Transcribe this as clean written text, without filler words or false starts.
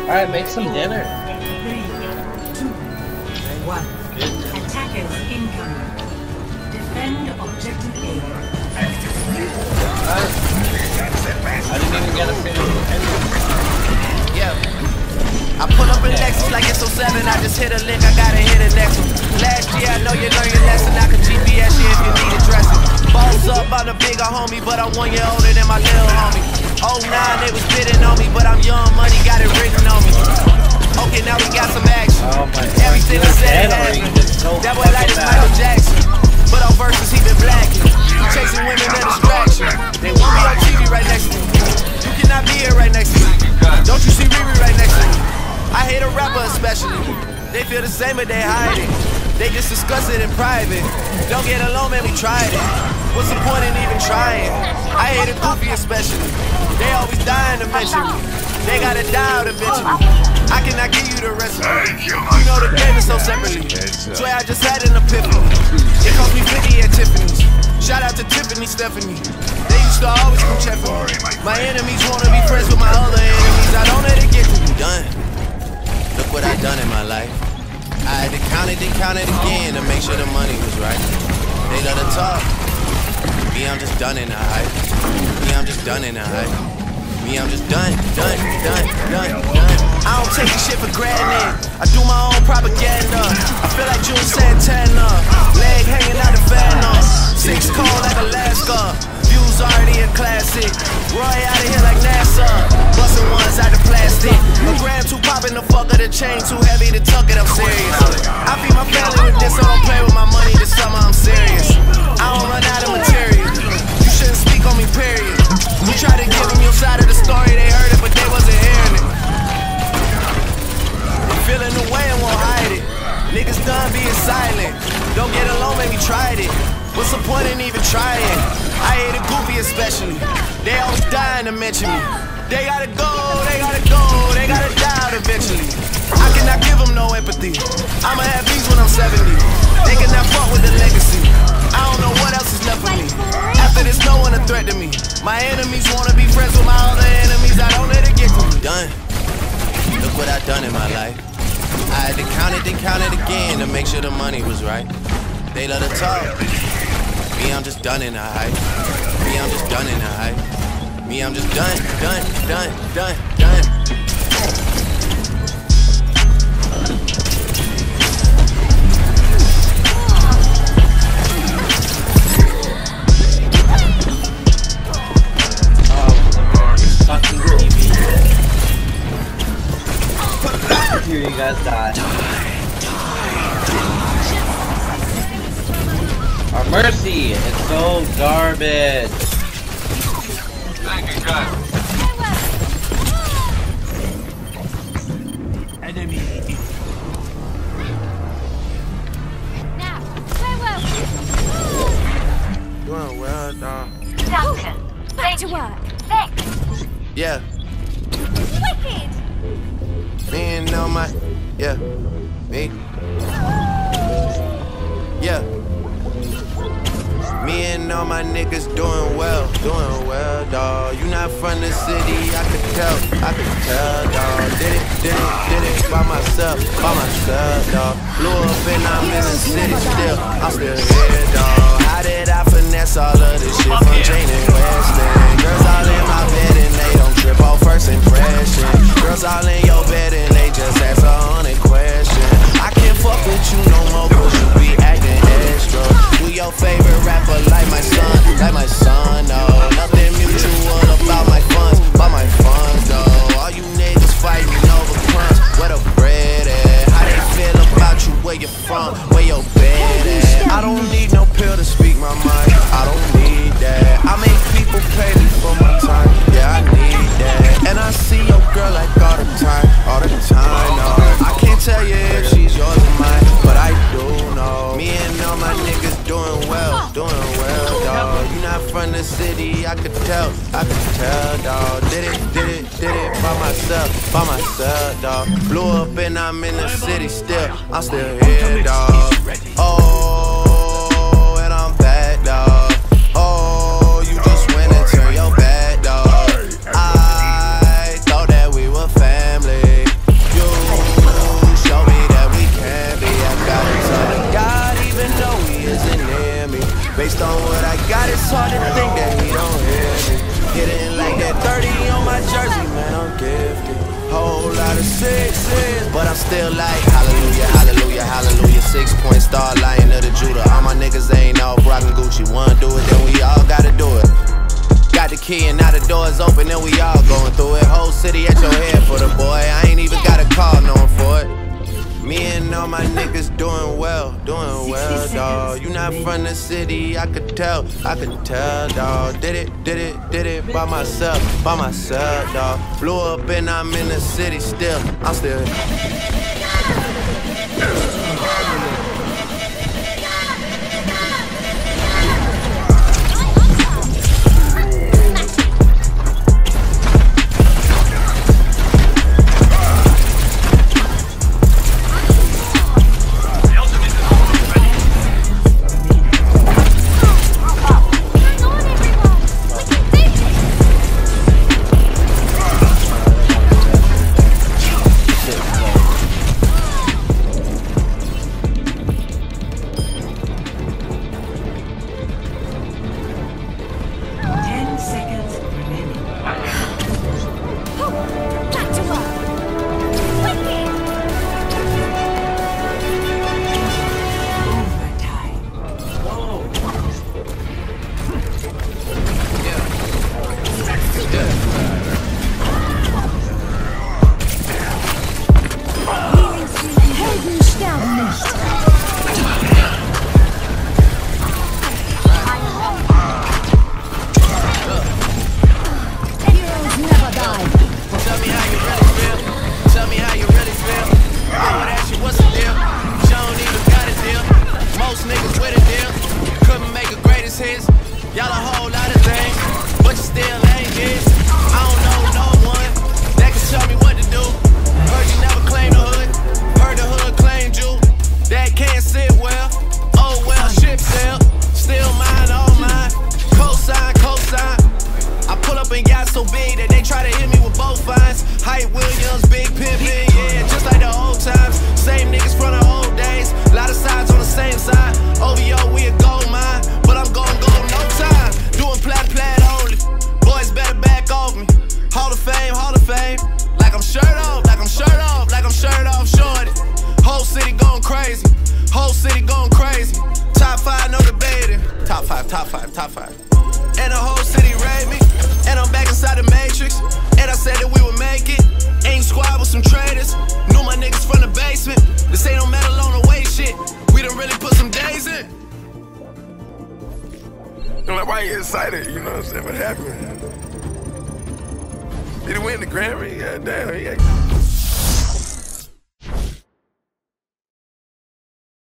Alright, make some dinner. 3, 2, 1. Attackers incoming. Defend objective A. I didn't even get a finish. Yeah. I pull up in Lexus like it's 07. I just hit a lick, I gotta hit the next one. Last year, I know you learned your lesson. I can GPS you if you need a dressing. Boss up, I'm the bigger homie, but I'm 1 year older than my little homie. 09, they was bidding on me, but I'm young money, got it written on me. Okay, now we got some action. Oh my God. Everything I said happened. That boy like this Michael Jackson, but on verses he been blacking. Chasing women, a distraction. They want me on TV right next to me. You cannot be here right next to me. Don't you see Riri right next to me? I hate a rapper especially. They feel the same but they hide it. They just discuss it in private. Don't get alone, man, we tried it. What's the point in even trying? I hate a goofy especially. They always dying to mention me. They gotta die out eventually. I cannot give you the recipe. You know the game is so separately. Swear I just had an epiphany. It cost me 50 at Tiffany's. Shout out to Tiffany Stephanie. They used to always come check for me. My enemies wanna be friends with my other enemies. I don't let it get to me. Done. Look what I done in my life. I had to count it and count it again to make sure the money was right. They love to talk. Me, I'm just done in the hype. Me, I'm just done in the hype. Me, I'm just done. I don't take this shit for granted. I do my own propaganda. I feel like June Santana. Leg hanging out the fan up. 6 cold like Alaska. Views already a classic. Roy out of here like NASA. Bustin' ones out of plastic. A gram too poppin' the fuck of the chain too heavy to tuck it, I'm serious. I feed my family with this, so don't play with my money this summer, I'm serious. I don't run out of material. You shouldn't speak on me, period. You try to give them your side of the story, they heard it, but they wasn't hearing it. I'm feeling the way and won't hide it. Niggas done being silent. Don't get alone, maybe tried it. What's the point in even trying? I hate a goofy especially. They always dying to mention me. They gotta go, they gotta die out eventually. I cannot give them no empathy. I'ma have these when I'm 70. They cannot fuck with the legacy. I don't know what else is left for me. After this, no one a threat to me. My enemies wanna be friends with my other enemies. I don't let it get to me. Done. Look what I done in my life. I had to count it and count it again to make sure the money was right. They love to talk. Me, I'm just done in the hype. Me, I'm just done in the hype. Me, I'm just done. Here you guys die. Our mercy, it's so garbage. Thank you, God. Enemy. Now, farewell. Doing well, dog. Duncan, back to work. Thanks. Yeah. Wicked. Me and all my, yeah, me, yeah. Me and all my niggas doing well, dawg. You not from the city, I could tell, dawg. Did it by myself, dawg. Blew up and I'm in the city still, I'm still here, dawg. How did I finesse all of this shit from Jane and Weston? Girls all in my bed and they don't trip off first impression. Girls all in your bed and they just ask 100 questions. I can't fuck with you no more cause you be acting extra. Do your favorite rapper like my son, no. Nothing mutual about my funds, though. All you niggas fighting over crumbs, where the bread at? How they feel about you, where you from, where your bed at? I don't need no pill to speak my mind, I don't need that. I make people pay me for my time, yeah, I need that. And I see your girl like all the time, no. I can't tell you if she's yours or mine, but I do know. Me and all my niggas doing well, dawg. You not from the city, I could tell, dawg. Did it by myself, dawg. Blew up and I'm in the city still, I'm still here, dawg. Oh, and I'm back, dawg. Oh, you just went and turned your back, dawg. I thought that we were family. Based on what I got, it's hard to think that he don't hear me. Hitting like that 30 on my jersey, man, I'm gifted. Whole lot of sixes, but I'm still like hallelujah, hallelujah, hallelujah. 6-point star, lion of the Judah. All my niggas ain't all rockin' Gucci. One do it, then we all gotta do it. Got the key and now the door's open and we all going through it. Whole city at your head for the boy. I ain't even got a call knowing for it. Me and all my niggas doing well, dawg. You not from the city, I could tell, dawg. Did it by myself, dawg. Blew up and I'm in the city still, I'm still. Y'all a whole lot of things, but you still ain't this. I don't know no one that can tell me what to do. Heard you never claimed the hood, heard the hood claimed you. That can't sit well, oh well, ship sail. Still mine, all mine, cosign. I pull up and got so big that they try to hit me with both fines. Hype Williams, Big Pimpin', yeah, just like the old times. Same niggas from the old days, lot of sides on the same side. OVO, we a gold mine, but I'm gon' go no time. Doing plat only, boys better back off me. Hall of Fame, like I'm shirt off, shorty. Whole city going crazy, Top 5, no debating. Top five. And the whole city rate me, and I'm back inside the Matrix. And I said that we would make it. Aim squad with some traitors. Knew my niggas from the basement. This ain't no metal on the way shit. We done really put some days in. I'm like, why you excited? You know what I'm saying? What happened? Did he win the Grammy? Yeah, damn.